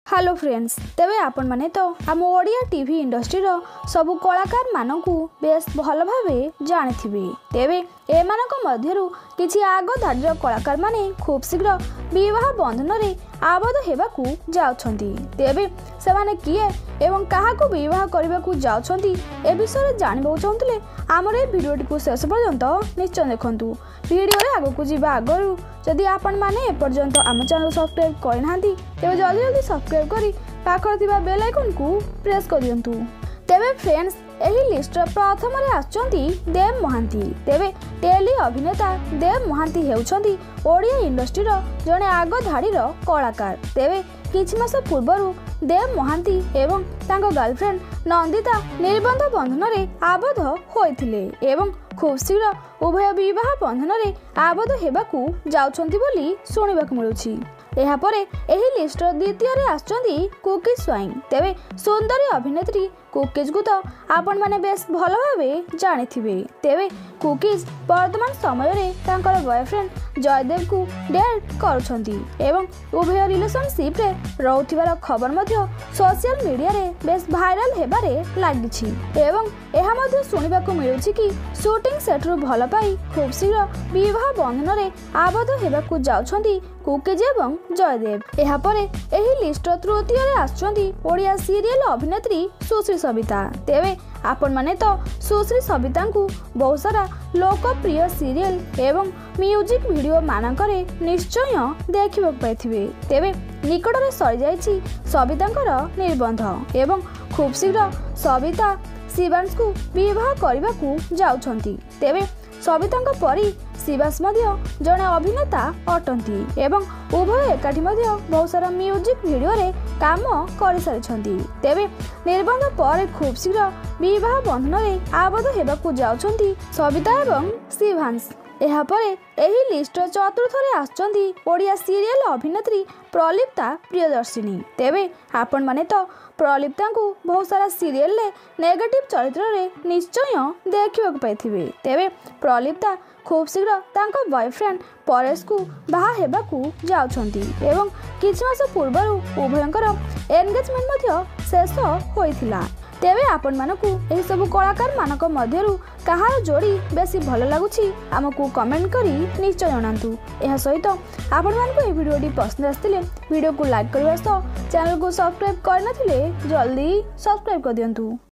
Hello friends तेबे आपण माने तो आम ओडिया टीवी इंडस्ट्री रो सबु कलाकार मानकू बेस भल भावे जानिथिबे। तेबे एमानक मध्यरु किछि आगो धाडर कलाकार माने खूब शीघ्र विवाह बंधन रे आबद्ध हेबाकू जाउछंती। तेबे सेमाने किए एवं काहाकू विवाह करबाकू जाउछंती ए विषय जानबो चाहूतले आमर ए वीडियोटी को शेष पर्यंत निश्चय देखंतु। वीडियो रे आगो को जिबा आगरु जदि आपण माने ए पर्यंत आम चैनल सब्सक्राइब करनाहांती तेबे जल्दी जल्दी सब्सक्राइब करी पाखर थिबा बेल आइकन को प्रेस कर दियंतु। तेबे फ्रेंड्स एही लिस्ट प्रथम रे आछंती देव महांती। तेबे टेली अभिनेता देव महांती हेउछंती ओडिया इंडस्ट्री रो जने आगो धाड़ी रो कलाकार। तेबे किछि मास पूर्वरु देव महांती एवं तांको गर्लफ्रेंड नंदिता निर्बंध बंधन रे आबद्ध होइथिले एवं खूब शीघ्र उभय विवाह बंधन रे आबद्ध हेबाकू जाउछंती बोली सुनिबाकू मिलुछि। एहा परे एही लिस्ट द्वितीय रे आछंती कुकीज स्वाइन। तेबे सुंदरी अभिनेत्री कुकीज को तो आपण माने बेस भल भावे जानिथिबे। तेबे कुकीज वर्तमान समय रे तांकर बॉयफ्रेंड जयदेव को डेट करूछंती एवं उभय रिलेशनशिप रे रहउथिबार खबर मध्य सोशल मीडिया रे बेस भाइराल हेबारे लागिछि एवं एहा मध्य सुनिबाकू मिलुछि कि शूटिंग सेट रु भल पाई खूब शीघ्र विवाह बंधन रे आबद्ध हेबाकू जाउछंती कुकीज एवं जयदेव। एहा परे एही लिस्ट तृतीय रे आछंती ओडिया सीरियल अभिनेत्री सुश्री सविता। तेबे आपण माने तो सुश्री सविता को बहुत सारा लोकप्रिय सीरियल एवं म्यूजिक वीडियो मानकरे निश्चय देखिबा पाइथिबे। तेबे निकट रे सरी जाईछि सवितांकर निर्बंध एवं खूब शीघ्र सविता शिवांश को विवाह करबाकू जाउछंती। तेबे सवितांक परी शिवांश मध्य जने अभिनेता अटंती एवं उभय एकाठी मध्य बहुत सारा म्यूजिक वीडियो रे काम करि सारिछंती। तेबे निर्बंध पर खूब शीघ्र विवाह बंधन रे आबद्ध हेबाकू जाउछंती सविता एवं शिवांश। एहा परे एही लिस्ट चतुर्थ रे आछंती ओडिया सीरियल अभिनेत्री प्रलिप्ता प्रियदर्शिनी। तेबे आपण माने तो प्रलिप्ता को बहुत सारा सीरियल ले नेगेटिव चरित्र रे निश्चय देखिबा पाइथिबे। तेबे प्रलिप्ता खूब शीघ्र तांको बॉयफ्रेंड परेश को बाहा हेबाकू जाउछंती एवं किछि मास पूर्वरु उभयंकर एंगेजमेंट मध्य शेष होइथिला। तेबे आपण मानकू एही सब कलाकार मानक मध्यरु कहार जोड़ी बेसी भल लागुछि हमकू कमेंट करी निश्चय जणांतु। एहा सहित आपण मानकू ए वीडियोटी पसंद आस्तिले वीडियो को लाइक करबा सह चैनल को सब्सक्राइब करनथिले जल्दी सब्सक्राइब कर दियंतु।